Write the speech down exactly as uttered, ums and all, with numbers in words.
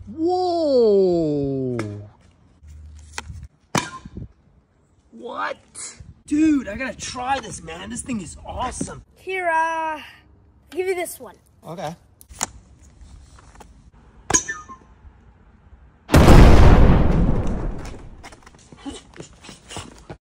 Whoa. What? Dude, I gotta try this, man. This thing is awesome. Here, uh, I'll give you this one. Okay.